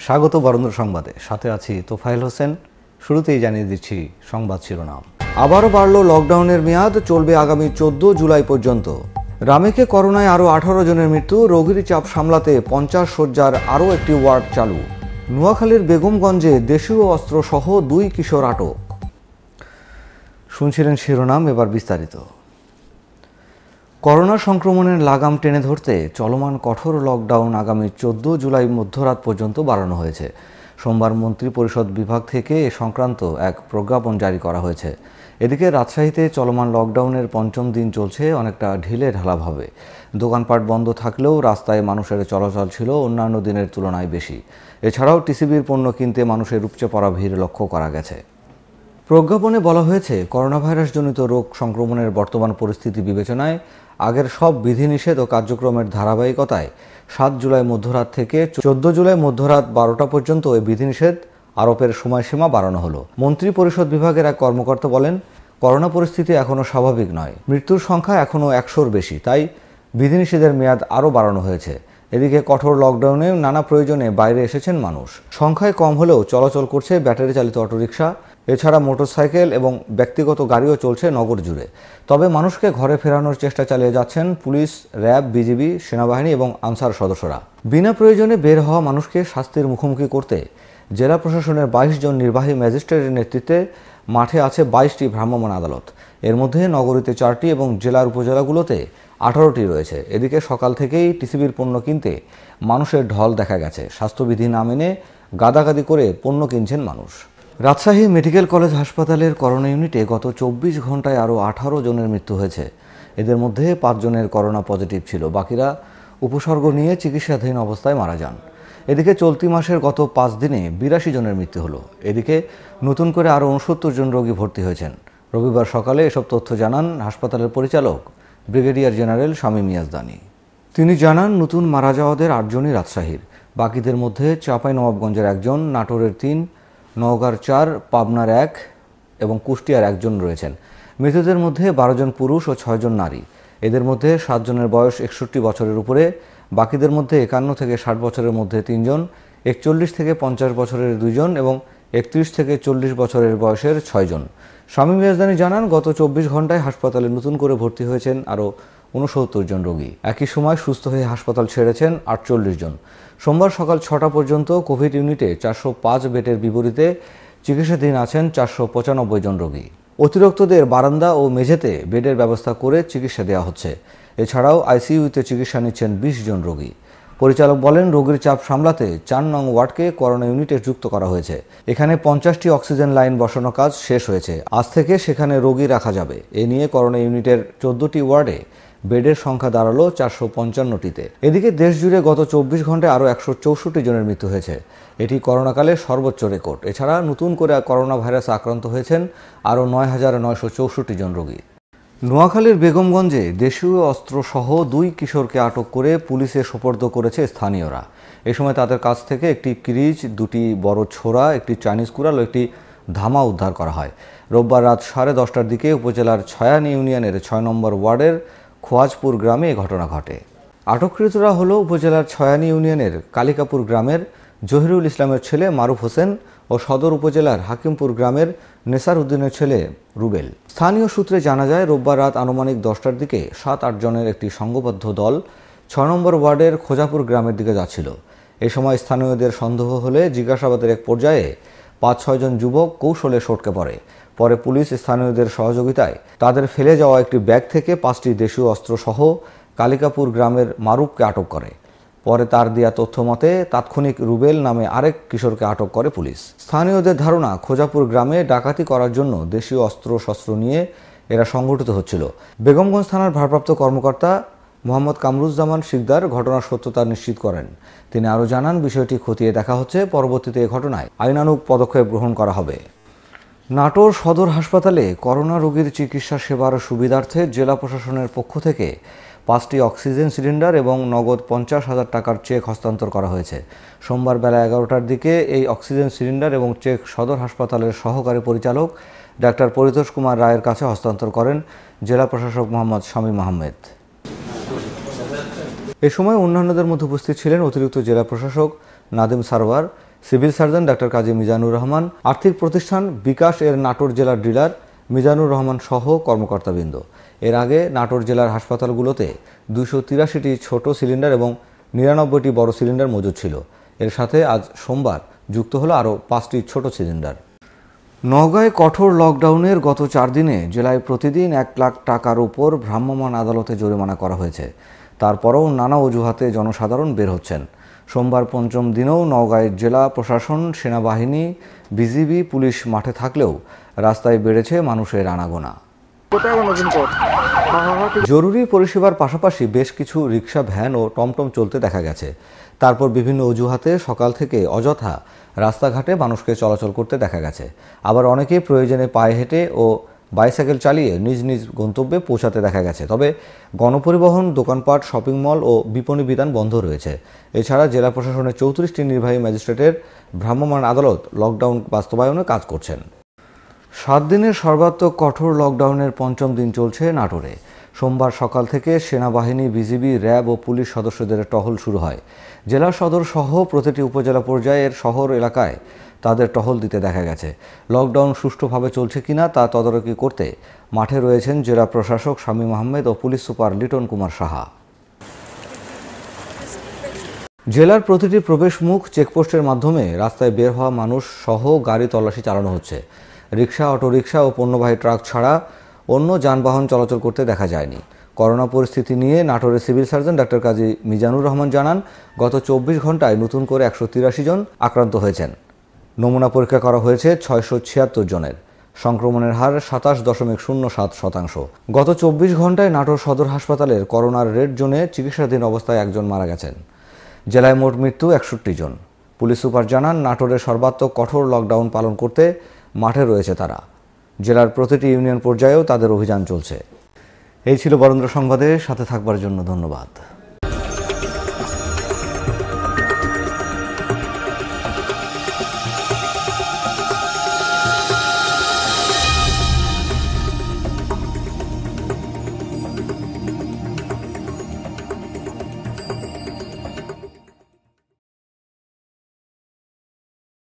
স্বাগত বরেন্দ্র সংবাদে, সাথে আছি তোফায়েল হোসেন। শুরুতেই জানিয়ে দিচ্ছি সংবাদ শিরোনাম। আবারও বাড়ল লকডাউনের মেয়াদ, চলবে আগামী 14 জুলাই পর্যন্ত। রামেকে করোনায় আরও 18 জনের মৃত্যু, রোগীর চাপ সামলাতে 50 শয্যার আরও একটি ওয়ার্ড চালু। নোয়াখালীর বেগমগঞ্জে দেশীয় অস্ত্রসহ 2 কিশোর আটক। শুনছিলেন শিরোনাম, এবার বিস্তারিত। করোনা সংক্রমণের লাগাম টেনে ধরতে চলমান কঠোর লকডাউন আগামী 14 জুলাই মধ্যরাত পর্যন্ত বাড়ানো হয়েছে। সোমবার মন্ত্রী পরিষদ বিভাগ থেকে এ সংক্রান্ত এক প্রজ্ঞাপন জারি করা হয়েছে। এদিকে রাজশাহীতে চলমান লকডাউনের 5ম দিন চলছে অনেকটা ঢিলে ঢালাভাবে। দোকানপাট বন্ধ থাকলেও রাস্তায় মানুষের চলাচল ছিল অন্যান্য দিনের তুলনায় বেশি। এছাড়াও টিসিবির পণ্য কিনতে মানুষের উপচে পড়া ভিড় লক্ষ্য করা গেছে। প্রজ্ঞাপনে বলা হয়েছে, করোনা ভাইরাসজনিত রোগ সংক্রমণের বর্তমান পরিস্থিতি বিবেচনায় আগের সব বিধিনিষেধ ও কার্যক্রমের ধারাবাহিকতায় 7 জুলাই মধ্যরাত থেকে 14 জুলাই মধ্যরাত 12টা পর্যন্ত এই বিধিনিষেধ আরোপের সময়সীমা বাড়ানো হলো। মন্ত্রী পরিষদ বিভাগের এক কর্মকর্তা বলেন, করোনা পরিস্থিতি এখনও স্বাভাবিক নয়, মৃত্যুর সংখ্যা এখনও 100-র বেশি, তাই বিধিনিষেধের মেয়াদ আরও বাড়ানো হয়েছে। এদিকে কঠোর লকডাউনে নানা প্রয়োজনে বাইরে এসেছেন মানুষ। সংখ্যায় কম হলেও চলাচল করছে ব্যাটারি চালিত অটোরিকশা, এছাড়া মোটরসাইকেল এবং ব্যক্তিগত গাড়িও চলছে নগর জুড়ে। তবে মানুষকে ঘরে ফেরানোর চেষ্টা চালিয়ে যাচ্ছেন পুলিশ, র্যাব, বিজিবি, সেনাবাহিনী এবং আনসার সদস্যরা। বিনা প্রয়োজনে বের হওয়া মানুষকে শাস্তির মুখোমুখি করতে জেলা প্রশাসনের 22 জন নির্বাহী ম্যাজিস্ট্রেটের নেতৃত্বে মাঠে আছে 22টি ভ্রাম্যমাণ আদালত। এর মধ্যে নগরীতে 4টি এবং জেলার উপজেলাগুলোতে 18টি রয়েছে। এদিকে সকাল থেকেই টিসিবির পণ্য কিনতে মানুষের ঢল দেখা গেছে। স্বাস্থ্যবিধি না মেনে গাদাগাদি করে পণ্য কিনছেন মানুষ। রাজশাহী মেডিকেল কলেজ হাসপাতালের করোনা ইউনিটে গত 24 ঘন্টায় আরও 18 জনের মৃত্যু হয়েছে। এদের মধ্যে 5 জনের করোনা পজিটিভ ছিল, বাকিরা উপসর্গ নিয়ে চিকিৎসাধীন অবস্থায় মারা যান। এদিকে চলতি মাসের গত 5 দিনে 82 জনের মৃত্যু হলো। এদিকে নতুন করে আরও 69 জন রোগী ভর্তি হয়েছেন। রবিবার সকালে এসব তথ্য জানান হাসপাতালের পরিচালক ব্রিগেডিয়ার জেনারেল শামীম ইয়াজদানী। তিনি জানান, নতুন মারা যাওয়াদের 8 জনই রাজশাহীর। বাকিদের মধ্যে চাঁপাইনবাবগঞ্জের 1 জন, নাটোরের 3, নওগাঁর 4, পাবনার 1 এবং কুষ্টিয়ার 1 জন রয়েছেন। মৃতদের মধ্যে 12 জন পুরুষ ও 6 জন নারী। এদের মধ্যে 7 জনের বয়স 61 বছরের উপরে, বাকিদের মধ্যে 51 থেকে 60 বছরের মধ্যে 3 জন, 41 থেকে 50 বছরের 2 জন এবং 31 থেকে 40 বছরের বয়সের 6 জন। শামীম ইয়াজদানী জানান, গত 24 ঘন্টায় হাসপাতালে নতুন করে ভর্তি হয়েছেন আরও 69 জন রোগী। একই সময় সুস্থ হয়ে হাসপাতাল ছেড়েছেন 48 জন। সোমবার সকাল 6টা পর্যন্ত কোভিড ইউনিটে 405 বেডের বিপরীতে চিকিৎসাধীন আছেন 495 জন রোগী। অতিরিক্তদের বারান্দা ও মেঝেতে বেডের ব্যবস্থা করে চিকিৎসা দেওয়া হচ্ছে। এছাড়াও আইসিইউতে চিকিৎসা নিচ্ছেন 20 জন রোগী। পরিচালক বলেন, রোগীর চাপ সামলাতে 4 নং ওয়ার্ডকে করোনা ইউনিটে যুক্ত করা হয়েছে। এখানে 50টি অক্সিজেন লাইন বসানোর কাজ শেষ হয়েছে। আজ থেকে সেখানে রোগী রাখা যাবে। এ নিয়ে করোনা ইউনিটের 14টি ওয়ার্ডে বেডের সংখ্যা দাঁড়ালো 455টিতে। এদিকে দেশ জুড়ে গত 24 ঘন্টায় আরও 164 জনের মৃত্যু হয়েছে। এটি করোনাকালে সর্বোচ্চ রেকর্ড। এছাড়া নতুন করে করোনা ভাইরাসে আক্রান্ত হয়েছেন আরও 9,964 জন রোগী। নোয়াখালীর বেগমগঞ্জে দেশীয় অস্ত্রসহ 2 কিশোরকে আটক করে পুলিশে সোপর্দ করেছে স্থানীয়রা। এ সময় তাদের কাছ থেকে একটি কিরিচ, 2টি বড় ছোরা, একটি চাইনিজ কুড়াল ও একটি ধামা উদ্ধার করা হয়। রোববার রাত 10:30টার দিকে উপজেলার ছয়ানি ইউনিয়নের 6 নম্বর ওয়ার্ডের খোয়াজপুর গ্রামে এ ঘটনা ঘটে। আটককৃতরা হল উপজেলার ছয়ানি ইউনিয়নের কালিকাপুর গ্রামের জহিরুল ইসলামের ছেলে মারুফ হোসেন ও সদর উপজেলার হাকিমপুর গ্রামের নেসার উদ্দিনের ছেলে রুবেল। স্থানীয় সূত্রে জানা যায়, রোববার রাত আনুমানিক 10টার দিকে 7-8 জনের একটি সংঘবদ্ধ দল 6 নম্বর ওয়ার্ডের খোজাপুর গ্রামের দিকে যাচ্ছিল। এ সময় স্থানীয়দের সন্দেহ হলে জিজ্ঞাসাবাদের এক পর্যায়ে 5-6 জন যুবক কৌশলে সটকে পড়ে। পরে পুলিশ স্থানীয়দের সহযোগিতায় তাদের ফেলে যাওয়া একটি ব্যাগ থেকে 5টি দেশীয় অস্ত্রসহ কালিকাপুর গ্রামের মারুফকে আটক করে। পরে তার দেয়া তথ্য মতে তাৎক্ষণিক রুবেল নামে আরেক কিশোরকে আটক করে পুলিশ। স্থানীয়দের ধারণা, খোজাপুর গ্রামে ডাকাতি করার জন্য দেশীয় অস্ত্রশস্ত্র নিয়ে এরা সংগঠিত হচ্ছিল। বেগমগঞ্জ থানার ভারপ্রাপ্ত কর্মকর্তা মোহাম্মদ কামরুজ্জামান শিকদার ঘটনার সত্যতা নিশ্চিত করেন। তিনি আরও জানান, বিষয়টি খতিয়ে দেখা হচ্ছে, পরবর্তীতে এ ঘটনায় আইনানুগ পদক্ষেপ গ্রহণ করা হবে। নাটোর সদর হাসপাতালে করোনা রোগীর চিকিৎসা সেবার সুবিধার্থে জেলা প্রশাসনের পক্ষ থেকে 5টি অক্সিজেন সিলিন্ডার এবং নগদ 50,000 টাকার চেক হস্তান্তর করা হয়েছে। সোমবার বেলা 11টার দিকে এই অক্সিজেন সিলিন্ডার এবং চেক সদর হাসপাতালের সহকারী পরিচালক ডাক্তার পরিতোষ কুমার রায়ের কাছে হস্তান্তর করেন জেলা প্রশাসক মোহাম্মদ শামীম আহমেদ। এ সময় অন্যান্যদের মধ্যে উপস্থিত ছিলেন অতিরিক্ত জেলা প্রশাসক Nadim Sarwar, civil surgeon doctor Kazi Mizanur Rahman, আর্থিক প্রতিষ্ঠান বিকাশ এর নাটোর জেলার ডিলার মিজানুর রহমান সহ কর্মকর্তাবৃন্দ। এর আগে নাটোর জেলার হাসপাতালগুলোতে 283টি ছোট সিলিন্ডার এবং 99টি বড় সিলিন্ডার মজুদ ছিল। এর সাথে আজ সোমবার যুক্ত হলো আরও 5টি ছোট সিলিন্ডার। নওগাঁয় কঠোর লকডাউনের গত 4 দিনে জেলায় প্রতিদিন 1 লাখ টাকার উপর ভ্রাম্যমাণ আদালতে জরিমানা করা হয়েছে। তারপরও নানা অজুহাতে জনসাধারণ বের হচ্ছেন। সোমবার পঞ্চম দিনেও নওগাঁয় জেলা প্রশাসন, সেনাবাহিনী, বিজিবি, পুলিশ মাঠে থাকলেও রাস্তায় বেড়েছে মানুষের আনাগোনা। জরুরি পরিষেবার পাশাপাশি বেশ কিছু রিক্সা, ভ্যান ও টমটম চলতে দেখা গেছে। তারপর বিভিন্ন অজুহাতে সকাল থেকে অযথা রাস্তাঘাটে মানুষকে চলাচল করতে দেখা গেছে। আবার অনেকেই প্রয়োজনে পায়ে হেঁটে ও বাইসাইকেল চালিয়ে নিজ নিজ গন্তব্যে পৌঁছাতে দেখা গেছে। তবে গণপরিবহন, দোকানপাট, শপিং মল ও বিপণী বিতান বন্ধ রয়েছে। এছাড়া জেলা প্রশাসনের 34টি নির্বাহী ম্যাজিস্ট্রেটের ভ্রাম্যমাণ আদালত লকডাউন বাস্তবায়নে কাজ করছেন। 7 দিনের সর্বাত্মক কঠোর লকডাউনের পঞ্চম দিন চলছে নাটোরে। সোমবার সকাল থেকে সেনাবাহিনী, বিজিবি, র্যাব ও পুলিশ সদস্যদের টহল শুরু হয়। জেলা সদর সহ প্রতিটি উপজেলা পর্যায়ের শহর এলাকায় তাদের টহল দিতে দেখা গেছে। লকডাউন সুষ্ঠুভাবে চলছে কিনা তা তদারকি করতে মাঠে রয়েছেন জেলা প্রশাসক শামীম আহমেদ ও পুলিশ সুপার লিটন কুমার সাহা। জেলার প্রতিটি প্রবেশ মুখ চেকপোস্টের মাধ্যমে রাস্তায় বের হওয়া মানুষ সহ গাড়ি তল্লাশি চালানো হচ্ছে। রিক্সা, অটোরিকশা ও পণ্যবাহী ট্রাক ছাড়া অন্য যানবাহন চলাচল করতে দেখা যায়নি। করোনা পরিস্থিতি নিয়ে নাটোরের civil surgeon doctor Kazi Mizanur Rahman জানান, গত 24 ঘন্টায় নতুন করে 183 জন আক্রান্ত হয়েছেন। নমুনা পরীক্ষা করা হয়েছে 676 জনের। সংক্রমণের হার 27.07%। গত 24 ঘন্টায় নাটোর সদর হাসপাতালের করোনার রেড জোনে চিকিৎসাধীন অবস্থায় একজন মারা গেছেন। জেলায় মোট মৃত্যু 61 জন। পুলিশ সুপার জানান, নাটোরের সর্বাত্মক কঠোর লকডাউন পালন করতে মাঠে রয়েছে তারা। জেলার প্রতিটি ইউনিয়ন পর্যায়েও তাদের অভিযান চলছে। এই ছিল বরেন্দ্র সংবাদে। সাথে থাকবার জন্য ধন্যবাদ।